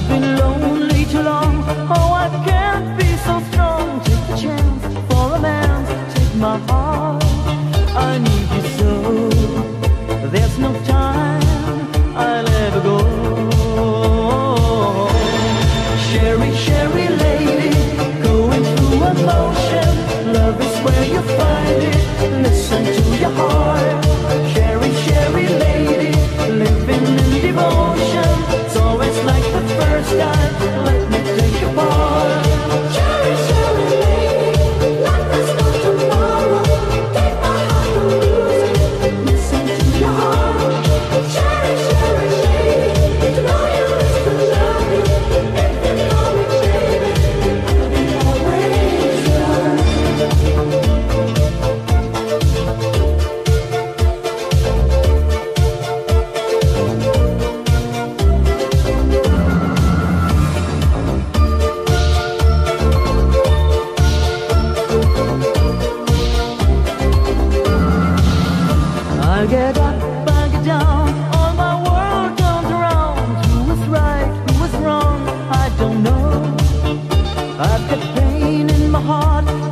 been lonely too long. Oh, I can't be so strong. Take the chance for a man. Take my heart. I need you so. There's no time. I'll ever go. Sherry, Sherry lady, going through emotion. Love is where you find it. Listen to your heart. Sherry, Sherry lady, living in devotion. It's always like the first time. Let me take you part. Cherry, cherry lady, like there's no tomorrow. Take my heart and lose it. Listen to your heart. Cherry, cherry lady, to know you is to love you. If you know me, baby, I'll be always yours. I get up, I get down, all my world turns around. Who was right, who was wrong, I don't know. I've got pain in my heart,